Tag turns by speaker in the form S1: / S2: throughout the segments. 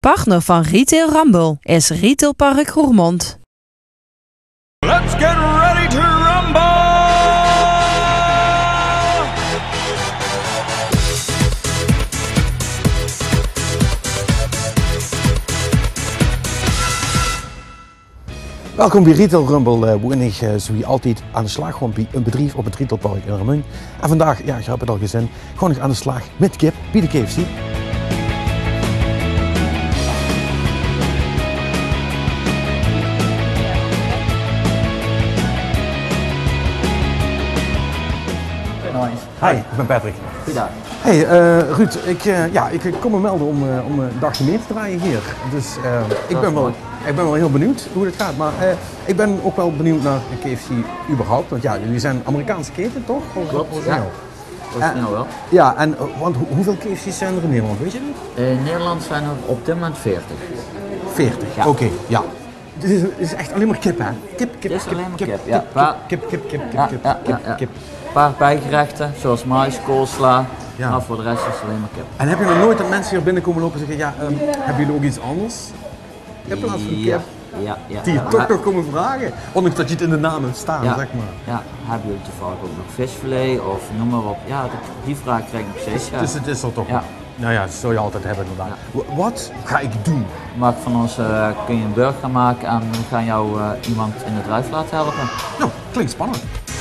S1: Partner van Retail Rumble is Retailpark Roermond.
S2: Let's get ready to rumble!
S3: Welkom bij Retail Rumble, woenig zoals altijd aan de slag gewoon bij een bedrijf op het Retailpark in Roermond. En vandaag, ja, je hebt het al gezien, gewoon nog aan de slag met kip bij de KFC. Hi, ik ben Patrick.
S4: Goedendag.
S3: Hey Ruud, ik kom me melden om een dagje mee te draaien hier. Dus ik ben wel heel benieuwd hoe het gaat. Maar ik ben ook wel benieuwd naar KFC überhaupt. Want ja, jullie zijn Amerikaanse keten toch?
S4: Klopt, ja. Origineel wel.
S3: Ja, en want hoeveel KFC's zijn er in Nederland, weet je dat?
S4: In Nederland zijn er op dit moment 40.
S3: 40,
S4: Ja.
S3: Oké, ja. Het is echt alleen maar kip, hè? Kip.
S4: Het is alleen maar kip, ja.
S3: Kip.
S4: Een paar bijgerechten, zoals mais, koolsla.
S3: Ja.
S4: Maar voor de rest is het alleen maar kip.
S3: En heb je nog nooit dat mensen hier binnenkomen lopen en zeggen, ja, hebben jullie ook iets anders? In plaats van kip?
S4: Ja.
S3: Die je toch nog komen vragen? Ondanks dat je het in de naam hebt staan, zeg maar.
S4: Ja, hebben jullie toevallig ook nog visfilet of noem maar op. Ja, die vraag krijg ik nog steeds. Ja.
S3: Dus het is er toch?
S4: Ja.
S3: Nou ja, dat zou je altijd hebben inderdaad. Wat ga ik doen?
S4: Maar van ons kun je een burger gaan maken en we gaan jou iemand in het drijf laten helpen.
S3: Nou, klinkt spannend.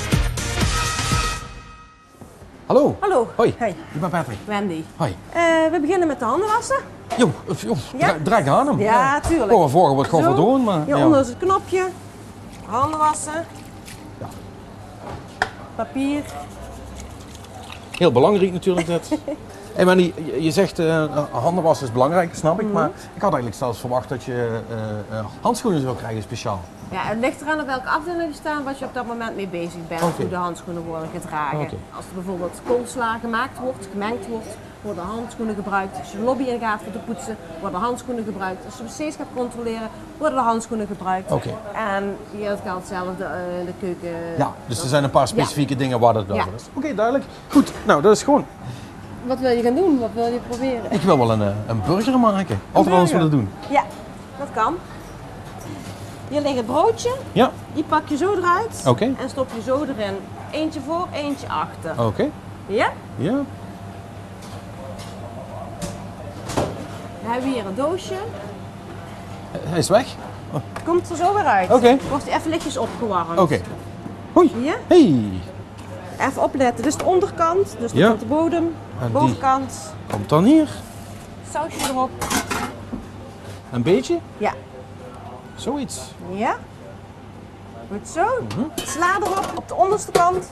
S3: Hallo.
S5: Hallo.
S3: Hoi.
S5: Hey.
S3: Ik ben Patrick.
S5: Wendy.
S3: Hoi.
S5: We beginnen met de handen wassen.
S3: Ja? Draai aan hem.
S5: Ja, tuurlijk.
S3: Oh, vorige wordt gewoon
S5: Zo.
S3: verdrongen, maar...
S5: Hieronder is het knopje. Handen wassen.
S3: Ja.
S5: Papier.
S3: Heel belangrijk natuurlijk dit. Hey Manny, je zegt handen wassen is belangrijk, snap ik. Maar ik had eigenlijk zelfs verwacht dat je handschoenen zou krijgen speciaal.
S5: Ja, het ligt eraan op welke afdeling je staat, wat je op dat moment mee bezig bent.
S3: Oké.
S5: Hoe de handschoenen worden gedragen.
S3: Oké.
S5: Als er bijvoorbeeld koolsla gemaakt wordt, gemengd wordt, worden handschoenen gebruikt. Als je de lobby ingaat voor te poetsen, worden handschoenen gebruikt. Als je steeds gaat controleren, worden de handschoenen gebruikt.
S3: Oké.
S5: En hier geldt hetzelfde in de keuken.
S3: Ja, dus er zijn een paar specifieke dingen waar dat wel
S5: Ja.
S3: is. Oké, duidelijk. Goed, nou dat is gewoon.
S5: Wat wil je gaan doen? Wat wil je proberen?
S3: Ik wil wel een burger maken. Altijd wel eens willen doen.
S5: Ja, dat kan. Hier ligt het broodje.
S3: Ja,
S5: Die pak je zo eruit.
S3: Oké.
S5: En stop je zo erin. Eentje voor, eentje achter.
S3: oké.
S5: Ja?
S3: Ja.
S5: Dan hebben we hier een doosje.
S3: Hij is weg.
S5: Komt er zo weer uit.
S3: Oké.
S5: Wordt hij even lichtjes opgewarmd.
S3: Oké. Hoi.
S5: Ja?
S3: Hey.
S5: Even opletten. Dit is de onderkant, dus
S3: Ja.
S5: op de bodem.
S3: En die
S5: Bovenkant.
S3: komt dan hier.
S5: Sausje erop.
S3: Een beetje.
S5: Ja.
S3: Zoiets.
S5: Ja. Goed zo. Sla erop op de onderste kant.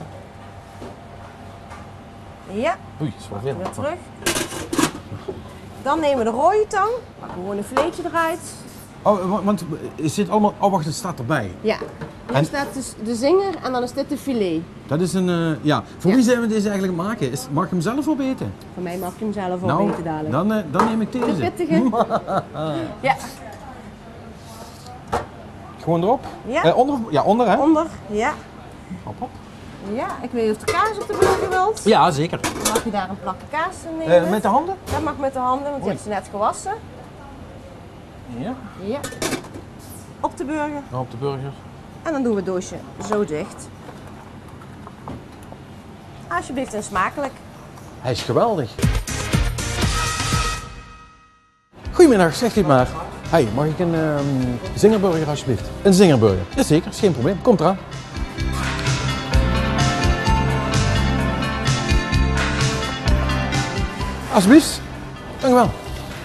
S5: Ja.
S3: Oei, is wel veel.
S5: Weer terug. Dan nemen we de rode tang. Pakken gewoon een vleetje eruit.
S3: Oh, want is dit allemaal... Oh, wacht, het staat erbij.
S5: Ja. Hier
S3: En-
S5: staat dus de zinger en dan is dit de filet.
S3: Dat is een... ja. Voor
S5: Ja.
S3: wie zijn we deze eigenlijk maken? Mag ik hem zelf opeten?
S5: Voor mij mag je hem zelf
S3: Nou,
S5: opeten dadelijk.
S3: dan neem ik
S5: De
S3: deze.
S5: pittige. Ja.
S3: Gewoon erop?
S5: Ja.
S3: Onder hè?
S5: Onder. Ja.
S3: Hop.
S5: Ja. Ik weet niet of de kaas op de burger wilt.
S3: Ja, zeker.
S5: Dan mag je daar een plakje kaas in nemen.
S3: Met de handen?
S5: Dat mag met de handen, want je
S3: Oei.
S5: hebt ze net gewassen.
S3: Ja.
S5: Ja. Op de burger.
S3: Op de burger.
S5: En dan doen we het doosje zo dicht. Alsjeblieft en smakelijk.
S3: Hij is geweldig. Goedemiddag, zegt u maar. Hey, mag ik een zingerburger alsjeblieft? Een zingerburger. Jazeker, is geen probleem. Komt eraan. Alsjeblieft. Dank u wel.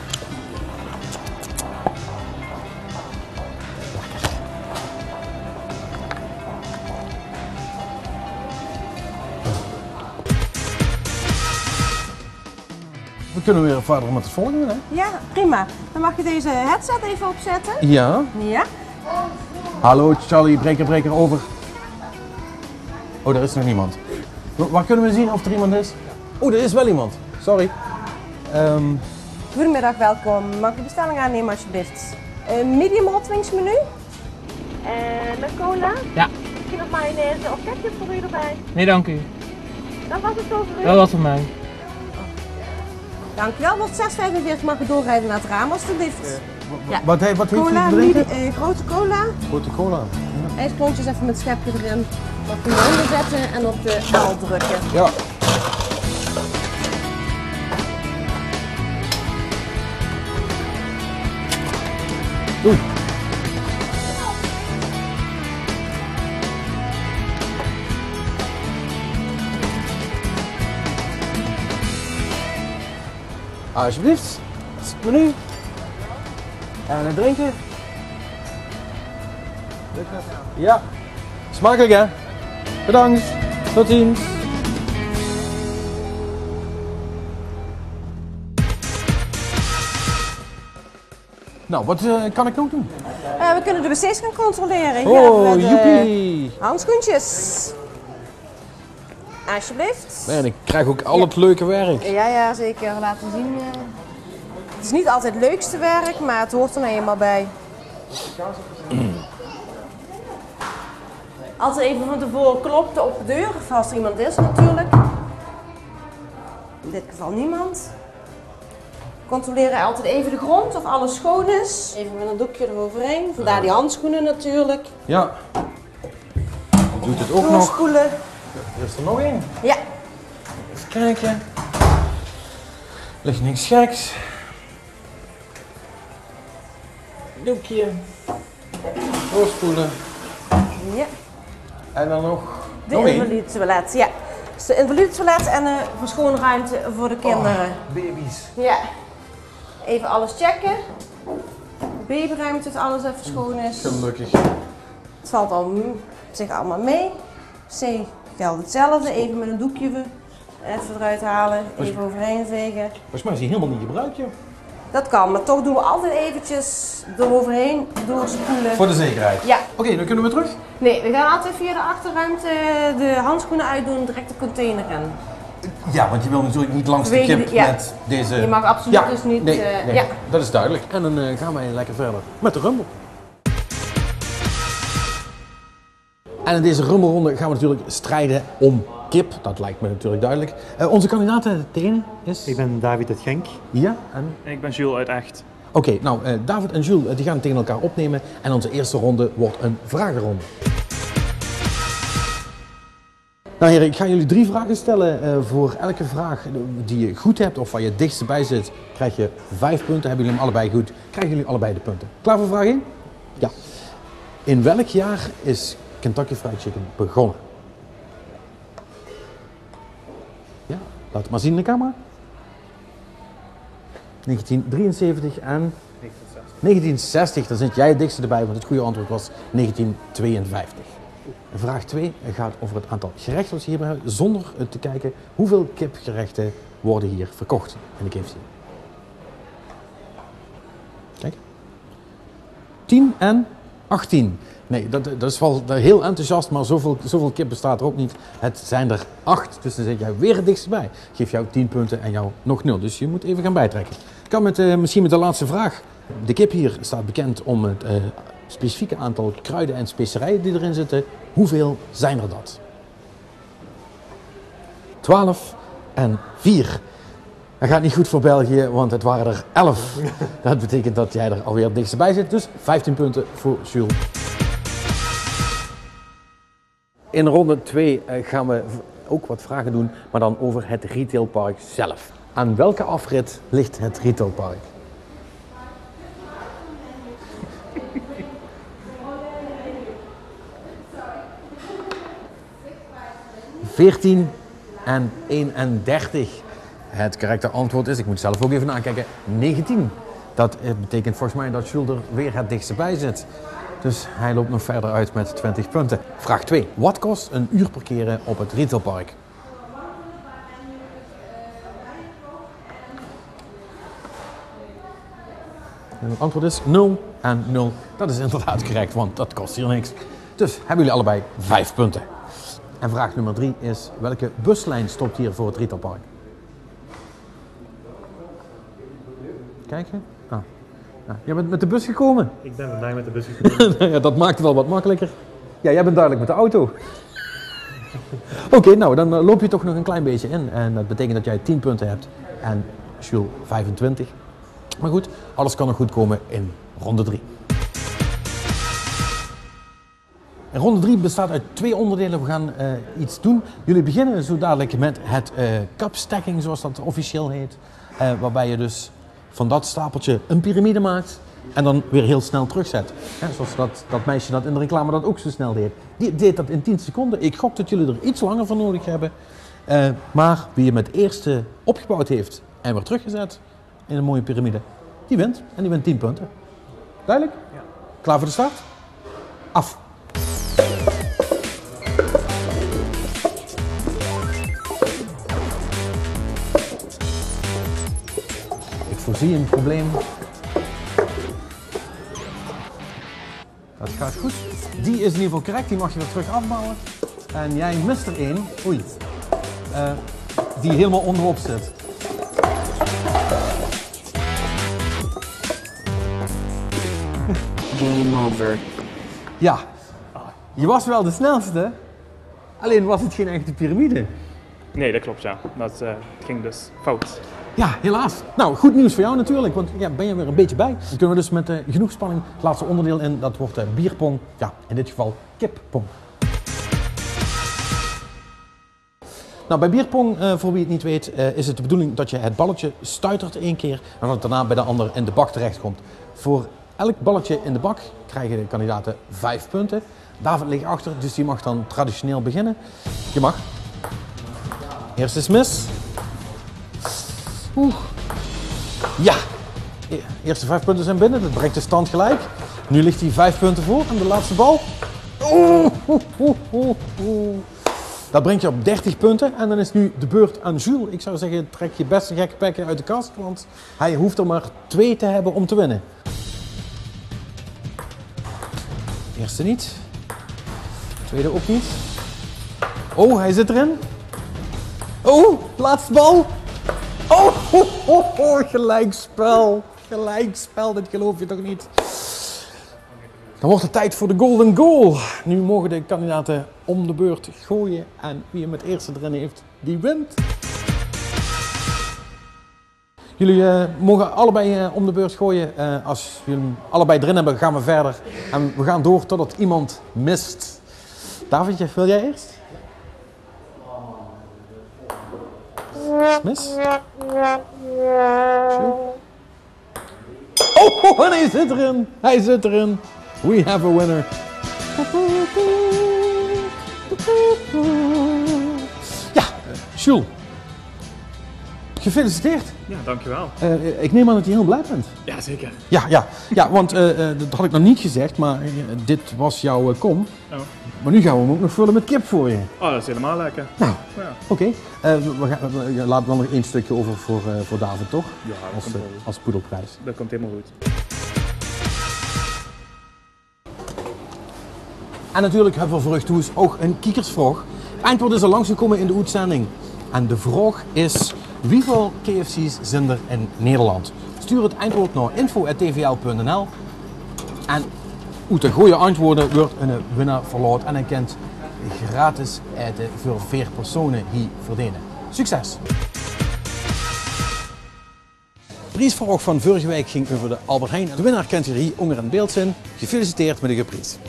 S3: We kunnen weer verder met het volgende, hè?
S5: Ja, prima. Dan mag je deze headset even opzetten.
S3: Ja.
S5: Ja.
S3: Hallo Charlie, breker over. Oh, er is nog niemand. Waar kunnen we zien of er iemand is? Oh, er is wel iemand. Sorry.
S5: Goedemiddag, welkom. Mag ik de bestelling aannemen alsjeblieft? Medium hot wings menu. Met cola.
S6: Ja.
S5: Misschien nog mayonaise of ketchup voor u erbij.
S6: Nee, dank u.
S5: Dat was het over u.
S6: Dat was voor mij.
S5: Dankjewel, wordt 6,45 mag je doorrijden naar het raam alstublieft. Ja.
S3: Wat heeft
S5: Cola,
S3: u te drinken?
S5: grote cola.
S3: Grote cola.
S5: IJsklontjes even met schepje erin. Wat kun je onderzetten en op de L drukken.
S3: Ja. Doei. Alsjeblieft, het menu. En een drinken. Ja, smakelijk hè? Bedankt, tot ziens. Nou, wat kan ik nog doen?
S5: We kunnen de wc's gaan controleren. Hier
S3: Oh,
S5: hebben we de
S3: joepie.
S5: handschoentjes. Alsjeblieft.
S3: En ik krijg ook al het leuke werk.
S5: Ja, zeker. Laten zien. Het is niet altijd het leukste werk, maar het hoort er nou eenmaal bij. Altijd even van tevoren kloppen op de deur, als er iemand is natuurlijk. In dit geval niemand. Controleren altijd even de grond of alles schoon is. Even met een doekje eroverheen. Vandaar die handschoenen natuurlijk.
S3: Ja. Doet het ook nog.
S5: Doorspoelen.
S3: Er is er nog één.
S5: Ja.
S3: Even kijken. Ligt niks geks. Doekje. Doorspoelen.
S5: Ja.
S3: En dan nog.
S5: De
S3: nog één.
S5: invalidetoilet, ja. Dus de invalidetoilet en een verschoonruimte voor de kinderen.
S3: Baby's.
S5: Ja. Even alles checken. Babyruimte, dat alles even schoon is.
S3: Gelukkig.
S5: Het valt al op zich allemaal mee. C geldt hetzelfde. Even met een doekje even eruit halen. Even overheen vegen.
S3: Volgens mij is die helemaal niet gebruikt, joh.
S5: Dat kan, maar toch doen we altijd eventjes eroverheen doorspoelen.
S3: Voor de zekerheid.
S5: Ja.
S3: Oké, dan kunnen we terug.
S5: Nee, we gaan altijd via de achterruimte de handschoenen uitdoen, direct de container in.
S3: Ja, want je wil natuurlijk niet langs de
S5: Vanwege
S3: kip
S5: de- ja.
S3: met deze...
S5: Je mag absoluut dus niet,
S3: Nee,
S5: ja.
S3: dat is duidelijk. En dan gaan wij lekker verder met de Rumble. En in deze Rumble-ronde gaan we natuurlijk strijden om kip. Dat lijkt me natuurlijk duidelijk. Onze kandidaten tegen is...
S6: Ik ben David uit Genk.
S3: Ja, en...
S6: En ik ben Jules uit Echt.
S3: Oké, nou, David en Jules die gaan tegen elkaar opnemen. En onze eerste ronde wordt een vragenronde. Nou heren, ik ga jullie 3 vragen stellen. Voor elke vraag die je goed hebt of waar je het dichtst bij zit, krijg je 5 punten. Hebben jullie hem allebei goed, krijgen jullie allebei de punten. Klaar voor vraag 1? Ja. In welk jaar is Kentucky Fried Chicken begonnen? Ja, laat het maar zien in de camera. 1973 en 1960, daar zit jij het dichtste erbij, want het goede antwoord was 1952. Vraag 2 gaat over het aantal gerechten dat ze hier hebben, zonder te kijken hoeveel kipgerechten worden hier verkocht in de KFC. Kijk. 10 en 18. Nee, dat is wel heel enthousiast, maar zoveel kip bestaat er ook niet. Het zijn er 8, dus dan zit jij weer het dichtst bij. Geef jou 10 punten en jou nog 0, dus je moet even gaan bijtrekken. Ik kan misschien met de laatste vraag. De kip hier staat bekend om het specifieke aantal kruiden en specerijen die erin zitten. Hoeveel zijn er dat? 12 en 4. Dat gaat niet goed voor België, want het waren er 11. Dat betekent dat jij er alweer het dichtst bij zit, dus 15 punten voor Jules. In ronde 2 gaan we ook wat vragen doen, maar dan over het retailpark zelf. Aan welke afrit ligt het retailpark? ...14 en 31. Het correcte antwoord is, ik moet zelf ook even nakijken, 19. Dat betekent volgens mij dat Jules er weer het dichtst bij zit. Dus hij loopt nog verder uit met 20 punten. Vraag 2. Wat kost een uur parkeren op het retailpark? En het antwoord is 0 en 0. Dat is inderdaad correct, want dat kost hier niks. Dus hebben jullie allebei 5 punten. En vraag nummer 3 is, welke buslijn stopt hier voor het retailpark? Kijken. Ah. Ja, jij bent met de bus gekomen.
S6: Ik ben vandaag met de bus gekomen.
S3: Ja, dat maakt het al wat makkelijker. Ja, jij bent duidelijk met de auto. Oké, nou dan loop je toch nog een klein beetje in. En dat betekent dat jij 10 punten hebt. En Jules 25. Maar goed, alles kan nog goed komen in ronde 3. En ronde 3 bestaat uit 2 onderdelen. We gaan iets doen. Jullie beginnen zo dadelijk met het cup-stacking, zoals dat officieel heet. Waarbij je dus van dat stapeltje een piramide maakt en dan weer heel snel terugzet. Zoals dat meisje dat in de reclame dat ook zo snel deed. Die deed dat in 10 seconden. Ik gok dat jullie er iets langer voor nodig hebben. Maar wie hem het eerste opgebouwd heeft en weer teruggezet in een mooie piramide, die wint. En die wint 10 punten. Duidelijk? Ja. Klaar voor de start? Af. Ik voorzie een probleem. Dat gaat goed. Die is in ieder geval correct, die mag je weer terug afbouwen. En jij mist er één. Oei. Die helemaal onderop zit.
S7: Game over.
S3: Ja, je was wel de snelste, alleen was het geen echte piramide.
S6: Nee, dat klopt, ja. Dat ging dus fout.
S3: Ja, helaas. Nou, goed nieuws voor jou natuurlijk, want ja, ben je weer een beetje bij. Dan kunnen we dus met genoeg spanning het laatste onderdeel in. Dat wordt bierpong, ja, in dit geval kippong. Nou, bij bierpong, voor wie het niet weet, is het de bedoeling dat je het balletje stuitert 1 keer en dat het daarna bij de ander in de bak terechtkomt. Voor elk balletje in de bak krijgen de kandidaten 5 punten. David ligt achter, dus die mag dan traditioneel beginnen. Je mag. Eerst is mis. Oeh. Ja. Eerste 5 punten zijn binnen, dat brengt de stand gelijk. Nu ligt hij 5 punten voor en de laatste bal. Dat brengt je op 30 punten en dan is nu de beurt aan Jules. Ik zou zeggen, trek je beste gekke pekken uit de kast, want hij hoeft er maar 2 te hebben om te winnen. Eerste niet. Tweede ook niet. Oh, hij zit erin. Oh, laatste bal. Oh, gelijkspel. Gelijkspel, dit geloof je toch niet? Dan wordt het tijd voor de golden goal. Nu mogen de kandidaten om de beurt gooien en wie hem het eerste erin heeft, die wint. Jullie mogen allebei om de beurt gooien. Als jullie hem allebei erin hebben, gaan we verder. En we gaan door totdat iemand mist. Davidje, wil jij eerst? Mis? Oh, en hij zit erin. Hij zit erin. We have a winner. Ja, Jules. Gefeliciteerd.
S6: Ja, dankjewel.
S3: Ik neem aan dat je heel blij bent.
S6: Ja, zeker.
S3: Ja, want dat had ik nog niet gezegd, maar dit was jouw kom.
S6: Oh.
S3: Maar nu gaan we hem ook nog vullen met kip voor je.
S6: Oh, dat is helemaal lekker.
S3: Nou,
S6: Ja.
S3: oké. Je laat wel nog 1 stukje over voor David, toch?
S6: Ja, dat komt wel goed.
S3: Als poedelprijs.
S6: Dat komt helemaal goed.
S3: En natuurlijk hebben we voor u toe ook een kiekersvraag. Het antwoord is al langsgekomen in de uitzending. En de vraag is: hoeveel KFC's zijn er in Nederland? Stuur het antwoord naar info@tvl.nl. En uit de goede antwoorden wordt een winnaar verloot en hij kent gratis eten voor 4 personen hier verdienen. Succes! De prijsvraag van vorige week ging over de Albert Heijn. De winnaar kent hier onder in beeld zijn. Gefeliciteerd met de prijs.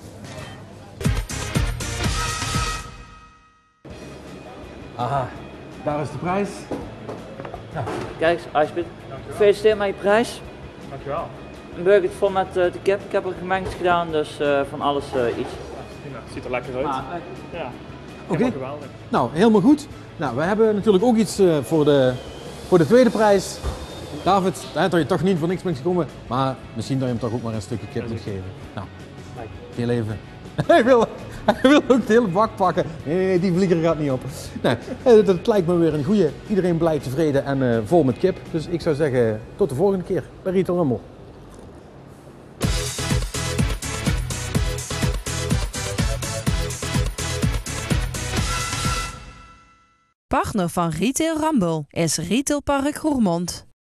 S3: Aha, daar is de prijs. Ja.
S4: Kijk eens, alsjeblieft. Gefeliciteerd met je prijs.
S6: Dankjewel.
S4: Een burger vol met de kip. Ik heb er gemengd gedaan, dus van alles iets.
S6: Ja, het ziet er lekker uit. Ja,
S3: Oké.
S6: helemaal geweldig.
S3: Nou, helemaal goed. Nou, we hebben natuurlijk ook iets voor de tweede prijs. David, daar had je toch niet voor niks bent gekomen, maar misschien dat je hem toch ook maar een stukje kip moet geven. Nou, heel even. Hij wil ook de hele bak pakken. Nee, die vlieger gaat niet op. Nou, dat lijkt me weer een goeie. Iedereen blij, tevreden en vol met kip. Dus ik zou zeggen, tot de volgende keer bij Retail Rumble.
S1: Partner van Retail Rumble is Retailpark Roermond.